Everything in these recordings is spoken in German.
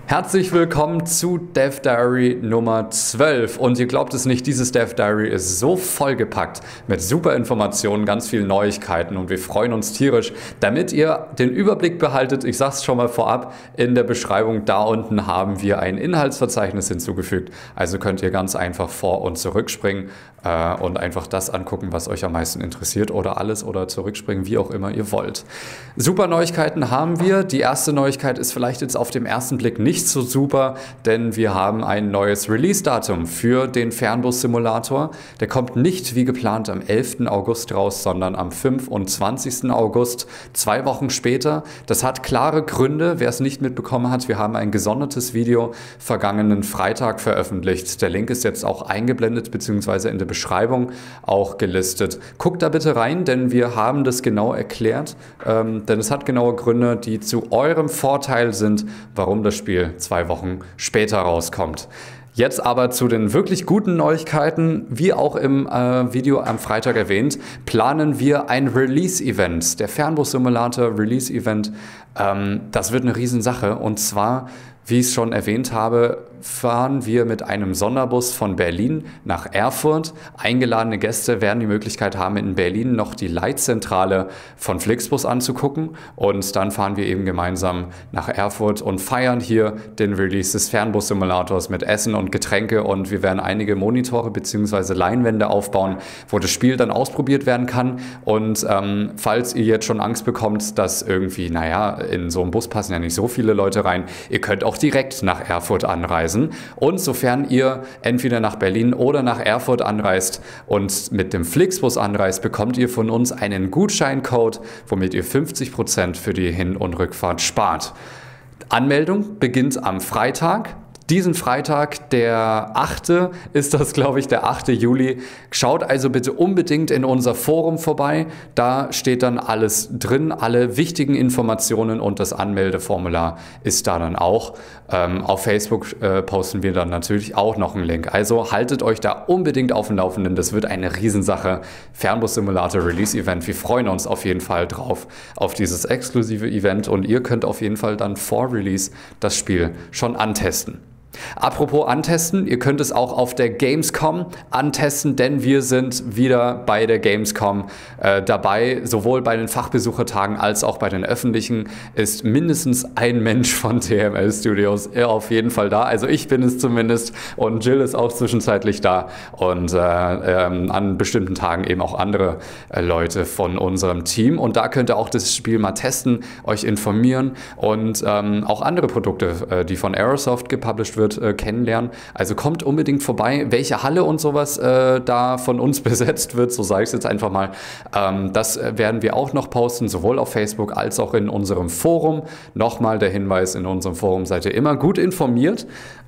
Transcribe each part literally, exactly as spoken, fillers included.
Herzlich willkommen zu Dev Diary Nummer zwölf. Und ihr glaubt es nicht, dieses Dev Diary ist so vollgepackt mit super Informationen, ganz vielen Neuigkeiten und wir freuen uns tierisch. Damit ihr den Überblick behaltet, ich sag's schon mal vorab, in der Beschreibung da unten haben wir ein Inhaltsverzeichnis hinzugefügt. Also könnt ihr ganz einfach vor- und zurückspringen äh, und einfach das angucken, was euch am meisten interessiert oder alles oder zurückspringen, wie auch immer ihr wollt. Super Neuigkeiten haben wir. Die erste Neuigkeit ist vielleicht jetzt auf dem ersten Blick nicht so super, denn wir haben ein neues Release-Datum für den Fernbus-Simulator. Der kommt nicht wie geplant am elften August raus, sondern am fünfundzwanzigsten August, zwei Wochen später. Das hat klare Gründe, wer es nicht mitbekommen hat. Wir haben ein gesondertes Video vergangenen Freitag veröffentlicht. Der Link ist jetzt auch eingeblendet bzw. in der Beschreibung auch gelistet. Guckt da bitte rein, denn wir haben das genau erklärt, ähm, denn es hat genaue Gründe, die zu eurem Vorteil sind, warum das Spiel zwei Wochen später rauskommt. Jetzt aber zu den wirklich guten Neuigkeiten. Wie auch im äh, Video am Freitag erwähnt, planen wir ein Release-Event. Der Fernbus-Simulator Release-Event, ähm, das wird eine Riesensache. Und zwar, wie ich es schon erwähnt habe, fahren wir mit einem Sonderbus von Berlin nach Erfurt. Eingeladene Gäste werden die Möglichkeit haben, in Berlin noch die Leitzentrale von Flixbus anzugucken. Und dann fahren wir eben gemeinsam nach Erfurt und feiern hier den Release des Fernbus-Simulators mit Essen und Getränke. Und wir werden einige Monitore bzw. Leinwände aufbauen, wo das Spiel dann ausprobiert werden kann. Und ähm, falls ihr jetzt schon Angst bekommt, dass irgendwie, naja, in so einen Bus passen ja nicht so viele Leute rein, ihr könnt auch direkt nach Erfurt anreisen. Und sofern ihr entweder nach Berlin oder nach Erfurt anreist und mit dem Flixbus anreist, bekommt ihr von uns einen Gutscheincode, womit ihr fünfzig Prozent für die Hin- und Rückfahrt spart. Anmeldung beginnt am Freitag. Diesen Freitag, der achte ist das, glaube ich, der achte Juli. Schaut also bitte unbedingt in unser Forum vorbei. Da steht dann alles drin, alle wichtigen Informationen und das Anmeldeformular ist da dann auch. Ähm, auf Facebook äh, posten wir dann natürlich auch noch einen Link. Also haltet euch da unbedingt auf dem Laufenden. Das wird eine Riesensache. Fernbus Simulator Release Event. Wir freuen uns auf jeden Fall drauf, auf dieses exklusive Event und ihr könnt auf jeden Fall dann vor Release das Spiel schon antesten. Apropos antesten, ihr könnt es auch auf der Gamescom antesten, denn wir sind wieder bei der Gamescom äh, dabei. Sowohl bei den Fachbesuchertagen als auch bei den öffentlichen ist mindestens ein Mensch von T M L Studios auf jeden Fall da. Also ich bin es zumindest und Jill ist auch zwischenzeitlich da und äh, ähm, an bestimmten Tagen eben auch andere äh, Leute von unserem Team. Und da könnt ihr auch das Spiel mal testen, euch informieren und ähm, auch andere Produkte, äh, die von Aerosoft gepublished wird, äh, kennenlernen. Also kommt unbedingt vorbei, welche Halle und sowas äh, da von uns besetzt wird, so sage ich es jetzt einfach mal. Ähm, das äh, werden wir auch noch posten, sowohl auf Facebook als auch in unserem Forum. Nochmal der Hinweis, in unserem Forum seid ihr immer gut informiert.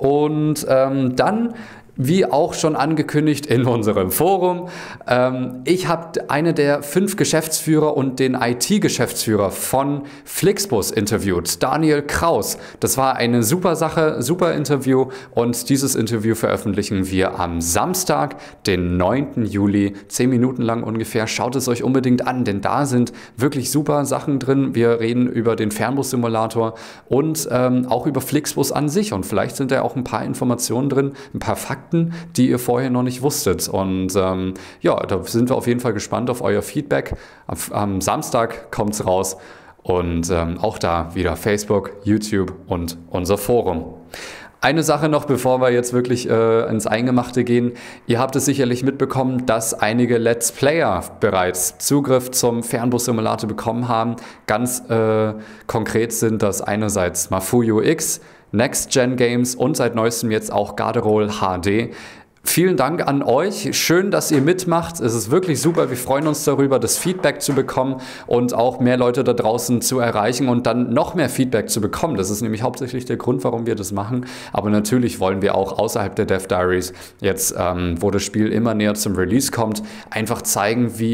Und ähm, dann, wie auch schon angekündigt in unserem Forum, ähm, ich habe eine der fünf Geschäftsführer und den I T-Geschäftsführer von Flixbus interviewt, Daniel Kraus. Das war eine super Sache, super Interview und dieses Interview veröffentlichen wir am Samstag, den neunten Juli, zehn Minuten lang ungefähr. Schaut es euch unbedingt an, denn da sind wirklich super Sachen drin. Wir reden über den Fernbus-Simulator und ähm, auch über Flixbus an sich und vielleicht sind da auch ein paar Informationen drin, ein paar Fakten, die ihr vorher noch nicht wusstet. Und ähm, ja, da sind wir auf jeden Fall gespannt auf euer Feedback. Am, am Samstag kommt es raus und ähm, auch da wieder Facebook, YouTube und unser Forum. Eine Sache noch, bevor wir jetzt wirklich äh, ins Eingemachte gehen. Ihr habt es sicherlich mitbekommen, dass einige Let's Player bereits Zugriff zum Fernbus-Simulator bekommen haben. Ganz äh, konkret sind das einerseits Mafuyu X, Next Gen Games und seit neuestem jetzt auch Garderol H D. Vielen Dank an euch. Schön, dass ihr mitmacht. Es ist wirklich super. Wir freuen uns darüber, das Feedback zu bekommen und auch mehr Leute da draußen zu erreichen und dann noch mehr Feedback zu bekommen. Das ist nämlich hauptsächlich der Grund, warum wir das machen. Aber natürlich wollen wir auch außerhalb der Dev Diaries jetzt, ähm, wo das Spiel immer näher zum Release kommt, einfach zeigen, wie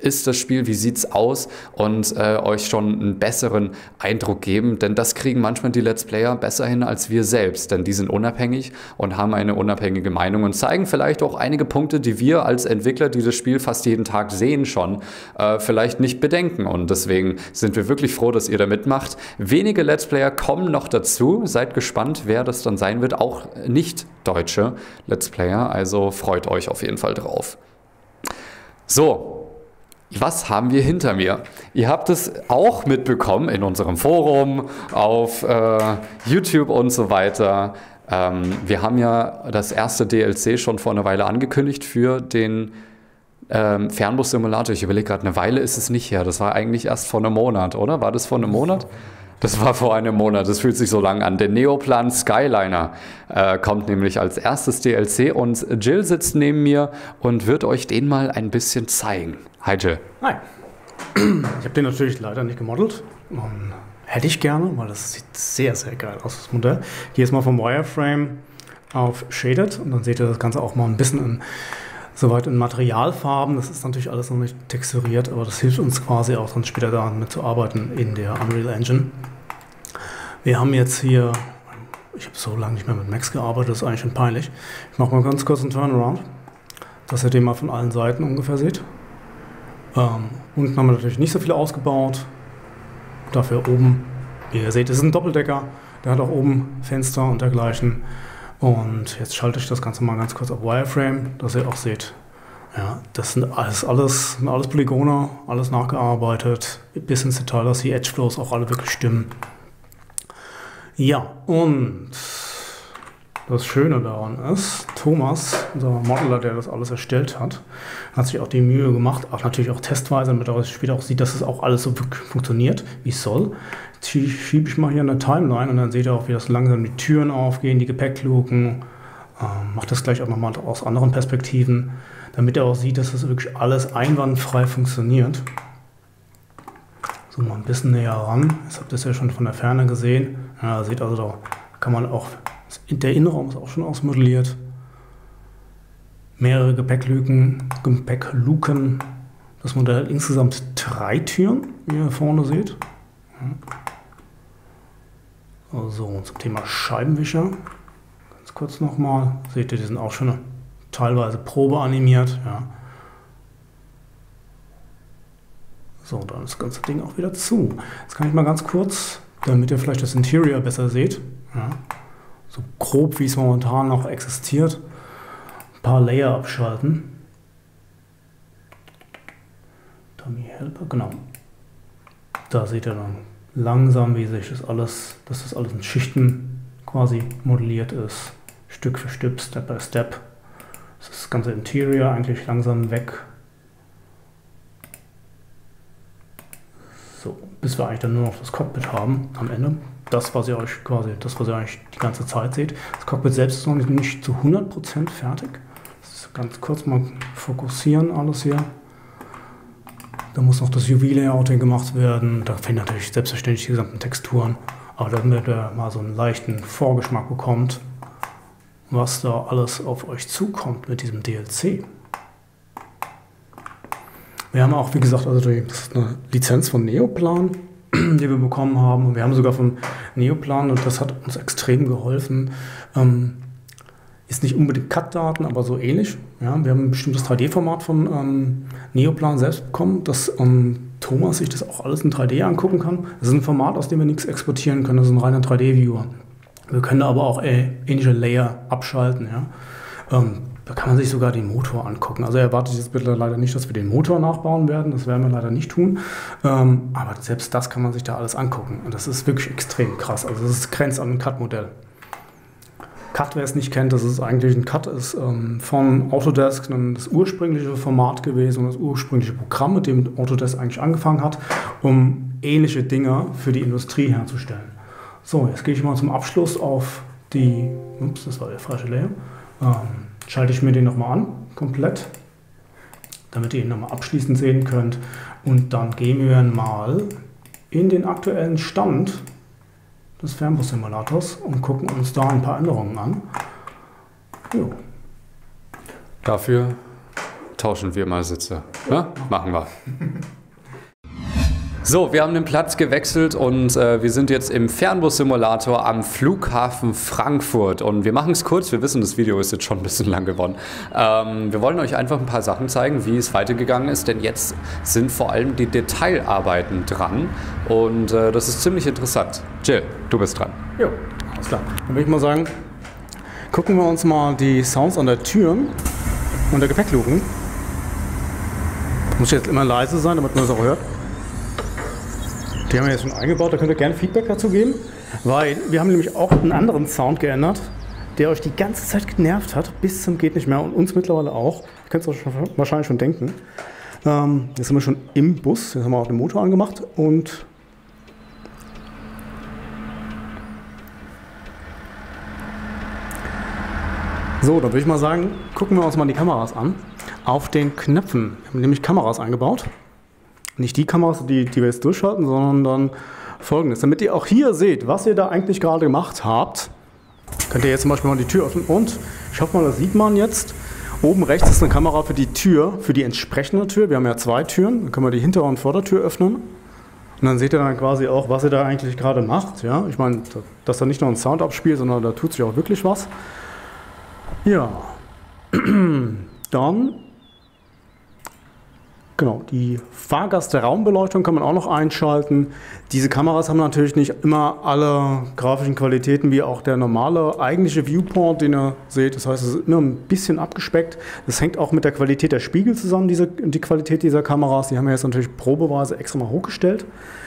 ist das Spiel, wie sieht es aus und äh, euch schon einen besseren Eindruck geben, denn das kriegen manchmal die Let's Player besser hin als wir selbst, denn die sind unabhängig und haben eine unabhängige Meinung und zeigen vielleicht auch einige Punkte, die wir als Entwickler, die das Spiel fast jeden Tag sehen schon, äh, vielleicht nicht bedenken und deswegen sind wir wirklich froh, dass ihr da mitmacht. Wenige Let's Player kommen noch dazu, seid gespannt, wer das dann sein wird, auch nicht deutsche Let's Player, also freut euch auf jeden Fall drauf. So. Was haben wir hinter mir? Ihr habt es auch mitbekommen in unserem Forum, auf äh, YouTube und so weiter. Ähm, wir haben ja das erste D L C schon vor einer Weile angekündigt für den ähm, Fernbus-Simulator. Ich überlege gerade, eine Weile ist es nicht her. Das war eigentlich erst vor einem Monat, oder? War das vor einem Monat? Das war vor einem Monat, das fühlt sich so lang an. Der Neoplan Skyliner äh, kommt nämlich als erstes D L C und Jill sitzt neben mir und wird euch den mal ein bisschen zeigen. Hi Jill. Hi. Ich habe den natürlich leider nicht gemodelt. Und hätte ich gerne, weil das sieht sehr, sehr geil aus, das Modell. Hier ist mal vom Wireframe auf Shaded und dann seht ihr das Ganze auch mal ein bisschen in, soweit in Materialfarben. Das ist natürlich alles noch nicht texturiert, aber das hilft uns quasi auch dann später damit zu arbeiten in der Unreal Engine. Wir haben jetzt hier, ich habe so lange nicht mehr mit Max gearbeitet, das ist eigentlich schon peinlich. Ich mache mal ganz kurz einen Turnaround, dass ihr den mal von allen Seiten ungefähr seht. Ähm, unten haben wir natürlich nicht so viel ausgebaut. Dafür oben, wie ihr seht, ist ein Doppeldecker. Der hat auch oben Fenster und dergleichen. Und jetzt schalte ich das Ganze mal ganz kurz auf Wireframe, dass ihr auch seht. Ja, das sind alles, alles, sind alles Polygone, alles nachgearbeitet. Bis ins Detail, dass die Edge Flows auch alle wirklich stimmen. Ja, und das Schöne daran ist, Thomas, unser Modeler, der das alles erstellt hat, hat sich auch die Mühe gemacht, auch natürlich auch testweise, damit er später auch sieht, dass es auch alles so funktioniert, wie es soll. Jetzt schiebe ich mal hier eine Timeline und dann seht ihr auch, wie das langsam die Türen aufgehen, die Gepäckluken. Ähm, macht das gleich auch nochmal aus anderen Perspektiven, damit er auch sieht, dass das wirklich alles einwandfrei funktioniert. So, mal ein bisschen näher ran. Jetzt habt ihr es ja schon von der Ferne gesehen. Ja, seht also, da kann man auch, der Innenraum ist auch schon ausmodelliert. Mehrere Gepäckluken, Gepäckluken. Das Modell hat insgesamt drei Türen, wie ihr vorne seht. Ja. So, zum Thema Scheibenwischer. Ganz kurz nochmal. Seht ihr, die sind auch schon teilweise Probe animiert. Ja. So, dann ist das ganze Ding auch wieder zu. Jetzt kann ich mal ganz kurz, damit ihr vielleicht das Interior besser seht, ja, so grob wie es momentan noch existiert, ein paar Layer abschalten. Dummy Helper, genau. Da seht ihr dann langsam, wie sich das alles, dass das alles in Schichten quasi modelliert ist. Stück für Stück, Step by Step. Das ist das ganze Interior eigentlich langsam weg. So, bis wir eigentlich dann nur noch das Cockpit haben am Ende. Das, was ihr euch quasi, das, was ihr eigentlich die ganze Zeit seht. Das Cockpit selbst ist noch nicht, nicht zu hundert Prozent fertig. Das ist ganz kurz mal fokussieren, alles hier. Da muss noch das U V-Layouting gemacht werden. Da fehlen natürlich selbstverständlich die gesamten Texturen. Aber damit ihr mal so einen leichten Vorgeschmack bekommt, was da alles auf euch zukommt mit diesem D L C. Wir haben auch, wie gesagt, also die, das ist eine Lizenz von Neoplan, die wir bekommen haben. Und wir haben sogar von Neoplan, und das hat uns extrem geholfen, ähm, ist nicht unbedingt Cut-Daten, aber so ähnlich. Ja, wir haben ein bestimmtes drei D-Format von ähm, Neoplan selbst bekommen, dass ähm, Thomas sich das auch alles in drei D angucken kann. Das ist ein Format, aus dem wir nichts exportieren können, das ist ein reiner drei D-Viewer. Wir können da aber auch äh, ähnliche Layer abschalten. Ja. Ähm, Da kann man sich sogar den Motor angucken. Also erwartet jetzt bitte leider nicht, dass wir den Motor nachbauen werden. Das werden wir leider nicht tun. Ähm, aber selbst das kann man sich da alles angucken. Und das ist wirklich extrem krass. Also das ist grenzt an ein Cut-Modell. Cut, wer es nicht kennt, das ist eigentlich ein Cut, ist ähm, von Autodesk das ursprüngliche Format gewesen und das ursprüngliche Programm, mit dem Autodesk eigentlich angefangen hat, um ähnliche Dinge für die Industrie herzustellen. So, jetzt gehe ich mal zum Abschluss auf die, ups, das war der falsche Layer, ähm, schalte ich mir den nochmal an, komplett, damit ihr ihn nochmal abschließend sehen könnt. Und dann gehen wir mal in den aktuellen Stand des Fernbus-Simulators und gucken uns da ein paar Änderungen an. Jo. Dafür tauschen wir mal Sitze. Ja? Machen wir. So, wir haben den Platz gewechselt und äh, wir sind jetzt im Fernbus-Simulator am Flughafen Frankfurt. Und wir machen es kurz, wir wissen, das Video ist jetzt schon ein bisschen lang geworden. Ähm, wir wollen euch einfach ein paar Sachen zeigen, wie es weitergegangen ist, denn jetzt sind vor allem die Detailarbeiten dran und äh, das ist ziemlich interessant. Jill, du bist dran. Jo, alles klar. Dann würde ich mal sagen, gucken wir uns mal die Sounds an der Türen und der Gepäckluken. Muss jetzt immer leise sein, damit man das auch hört. Die haben wir jetzt schon eingebaut, da könnt ihr gerne Feedback dazu geben, weil wir haben nämlich auch einen anderen Sound geändert, der euch die ganze Zeit genervt hat, bis zum geht nicht mehr und uns mittlerweile auch. Ihr könnt es euch wahrscheinlich schon denken. Ähm, jetzt sind wir schon im Bus, jetzt haben wir auch den Motor angemacht und so, dann würde ich mal sagen, gucken wir uns mal die Kameras an. Auf den Knöpfen wir haben nämlich Kameras eingebaut. Nicht die Kameras, die, die wir jetzt durchschalten, sondern dann folgendes. Damit ihr auch hier seht, was ihr da eigentlich gerade gemacht habt, könnt ihr jetzt zum Beispiel mal die Tür öffnen und ich hoffe mal, das sieht man jetzt. Oben rechts ist eine Kamera für die Tür, für die entsprechende Tür. Wir haben ja zwei Türen, dann können wir die Hinter- und Vordertür öffnen. Und dann seht ihr dann quasi auch, was ihr da eigentlich gerade macht. Ja, ich meine, dass da nicht nur ein Sound abspielt, sondern da tut sich auch wirklich was. Ja, dann... Genau, die Fahrgastraum-Beleuchtung kann man auch noch einschalten. Diese Kameras haben natürlich nicht immer alle grafischen Qualitäten wie auch der normale eigentliche Viewport, den ihr seht. Das heißt, es ist immer ein bisschen abgespeckt. Das hängt auch mit der Qualität der Spiegel zusammen, diese, die Qualität dieser Kameras. Die haben wir jetzt natürlich probeweise extra mal hochgestellt.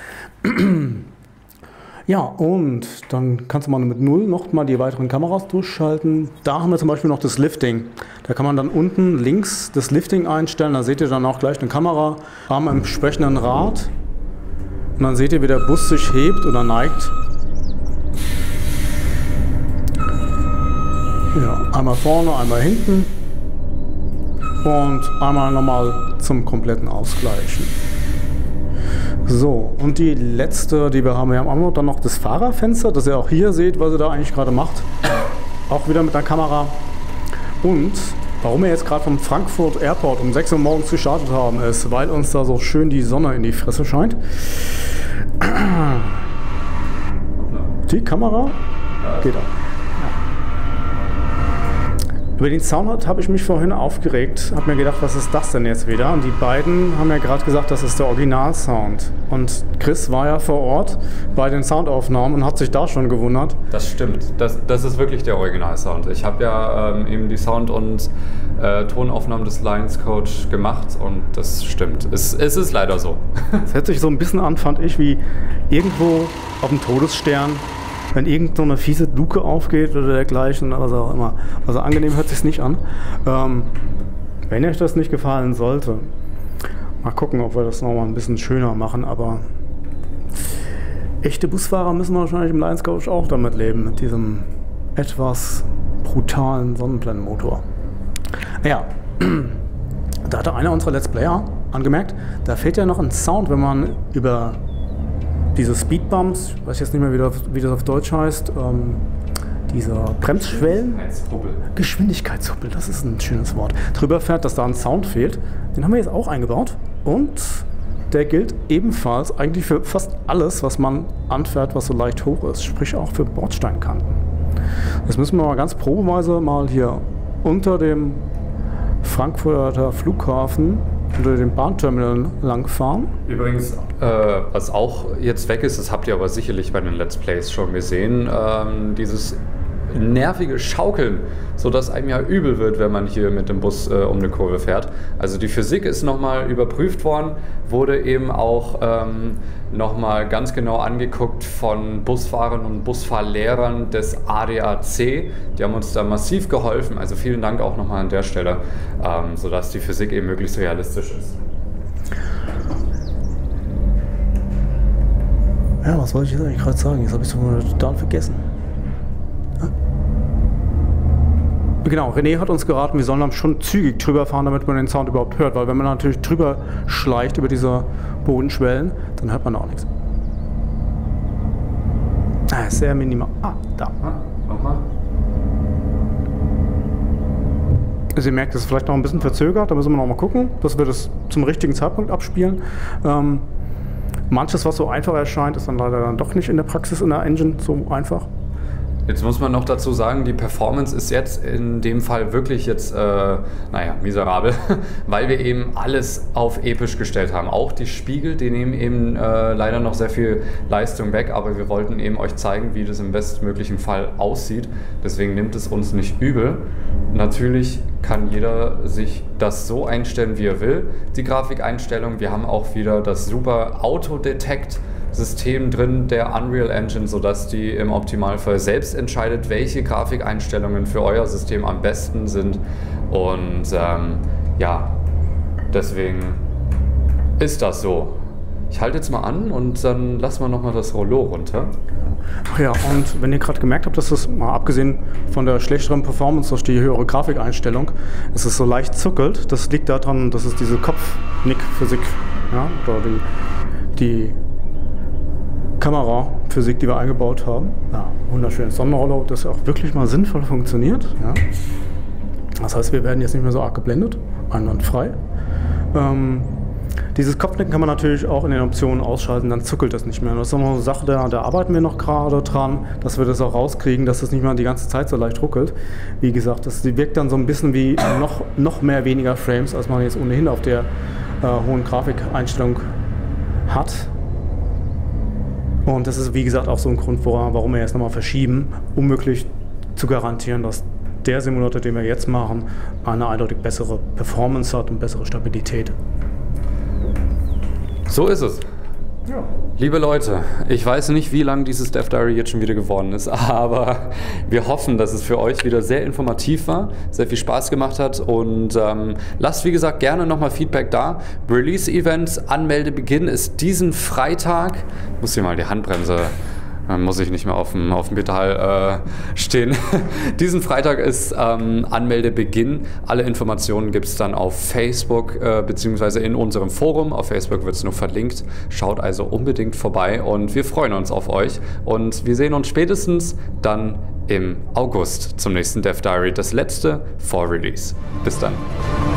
Ja, und dann kannst du mal mit null noch mal die weiteren Kameras durchschalten. Da haben wir zum Beispiel noch das Lifting. Da kann man dann unten links das Lifting einstellen. Da seht ihr dann auch gleich eine Kamera am entsprechenden Rad. Und dann seht ihr, wie der Bus sich hebt oder neigt. Ja, einmal vorne, einmal hinten. Und einmal nochmal zum kompletten Ausgleichen. So, und die letzte, die wir haben, wir haben dann noch das Fahrerfenster, dass ihr auch hier seht, was ihr da eigentlich gerade macht. Auch wieder mit der Kamera. Und warum wir jetzt gerade vom Frankfurt Airport um sechs Uhr morgens gestartet haben, ist, weil uns da so schön die Sonne in die Fresse scheint. Die Kamera geht auch. Über den Sound habe ich mich vorhin aufgeregt, habe mir gedacht, was ist das denn jetzt wieder? Und die beiden haben ja gerade gesagt, das ist der Originalsound. Und Chris war ja vor Ort bei den Soundaufnahmen und hat sich da schon gewundert. Das stimmt, das, das ist wirklich der Originalsound. Ich habe ja ähm, eben die Sound- und äh, Tonaufnahmen des Lions Coach gemacht und das stimmt. Es, es ist leider so. Es hört sich so ein bisschen an, fand ich, wie irgendwo auf dem Todesstern, wenn irgendeine fiese Luke aufgeht oder dergleichen, was auch immer. Also angenehm hört sich nicht an. Ähm, wenn euch das nicht gefallen sollte, mal gucken, ob wir das nochmal ein bisschen schöner machen, aber echte Busfahrer müssen wahrscheinlich im Lions Coach auch damit leben, mit diesem etwas brutalen Sonnenblendenmotor. Ja, da hatte einer unserer Let's Player angemerkt, da fehlt ja noch ein Sound, wenn man über diese Speedbumps, ich weiß jetzt nicht mehr, wie das, wie das auf Deutsch heißt, ähm, dieser Bremsschwellen, Geschwindigkeitshubbel. Geschwindigkeitshubbel, das ist ein schönes Wort, drüber fährt, dass da ein Sound fehlt. Den haben wir jetzt auch eingebaut und der gilt ebenfalls eigentlich für fast alles, was man anfährt, was so leicht hoch ist, sprich auch für Bordsteinkanten. Das müssen wir mal ganz probeweise mal hier unter dem Frankfurter Flughafen unter dem Bahnterminal langfahren. Übrigens, äh, was auch jetzt weg ist, das habt ihr aber sicherlich bei den Let's Plays schon gesehen, ähm, dieses nervige Schaukeln, sodass einem ja übel wird, wenn man hier mit dem Bus äh, um eine Kurve fährt. Also die Physik ist nochmal überprüft worden, wurde eben auch ähm, nochmal ganz genau angeguckt von Busfahrern und Busfahrlehrern des A D A C. Die haben uns da massiv geholfen, also vielen Dank auch nochmal an der Stelle, ähm, sodass die Physik eben möglichst realistisch ist. Ja, was wollte ich jetzt eigentlich gerade sagen? Jetzt habe ich es mal total vergessen. Genau, René hat uns geraten, wir sollen dann schon zügig drüber fahren, damit man den Sound überhaupt hört, weil wenn man natürlich drüber schleicht über diese Bodenschwellen, dann hört man auch nichts. Ah, sehr minimal. Ah, da. Ah, nochmal. Also ihr merkt, es ist vielleicht noch ein bisschen verzögert, da müssen wir noch mal gucken, dass wir das zum richtigen Zeitpunkt abspielen. Ähm, manches, was so einfach erscheint, ist dann leider dann doch nicht in der Praxis in der Engine so einfach. Jetzt muss man noch dazu sagen, die Performance ist jetzt in dem Fall wirklich jetzt, äh, naja, miserabel, weil wir eben alles auf episch gestellt haben. Auch die Spiegel, die nehmen eben äh, leider noch sehr viel Leistung weg, aber wir wollten eben euch zeigen, wie das im bestmöglichen Fall aussieht. Deswegen nimmt es uns nicht übel. Natürlich kann jeder sich das so einstellen, wie er will, die Grafikeinstellung. Wir haben auch wieder das super Auto-Detect System drin der Unreal Engine, sodass die im Optimalfall selbst entscheidet, welche Grafikeinstellungen für euer System am besten sind. Und ähm, ja, deswegen ist das so. Ich halte jetzt mal an und dann lassen wir nochmal das Rollo runter. Ach ja, und wenn ihr gerade gemerkt habt, dass das, mal abgesehen von der schlechteren Performance durch die höhere Grafikeinstellung, dass es so leicht zuckelt, das liegt daran, dass es diese Kopfnick-Physik, ja, oder die, die Kameraphysik, die wir eingebaut haben. Ja, wunderschönes Sonnenrollo, das auch wirklich mal sinnvoll funktioniert. Ja. Das heißt, wir werden jetzt nicht mehr so arg geblendet, einwandfrei. Ähm, dieses Kopfnicken kann man natürlich auch in den Optionen ausschalten, dann zuckelt das nicht mehr. Das ist auch noch eine Sache, da, da arbeiten wir noch gerade dran, dass wir das auch rauskriegen, dass das nicht mehr die ganze Zeit so leicht ruckelt. Wie gesagt, das wirkt dann so ein bisschen wie noch, noch mehr weniger Frames, als man jetzt ohnehin auf der äh, hohen Grafikeinstellung hat. Und das ist, wie gesagt, auch so ein Grund, warum wir jetzt nochmal verschieben, um wirklich zu garantieren, dass der Simulator, den wir jetzt machen, eine eindeutig bessere Performance hat und bessere Stabilität. So ist es. Ja. Liebe Leute, ich weiß nicht, wie lang dieses Dev Diary jetzt schon wieder geworden ist, aber wir hoffen, dass es für euch wieder sehr informativ war, sehr viel Spaß gemacht hat und ähm, lasst, wie gesagt, gerne nochmal Feedback da. Release-Events, Anmeldebeginn ist diesen Freitag. Ich muss hier mal die Handbremse, dann muss ich nicht mehr auf dem, auf dem Pedal äh, stehen. Diesen Freitag ist ähm, Anmeldebeginn. Alle Informationen gibt es dann auf Facebook äh, beziehungsweise in unserem Forum. Auf Facebook wird es nur verlinkt. Schaut also unbedingt vorbei und wir freuen uns auf euch. Und wir sehen uns spätestens dann im August zum nächsten Dev Diary, das letzte vor Release. Bis dann.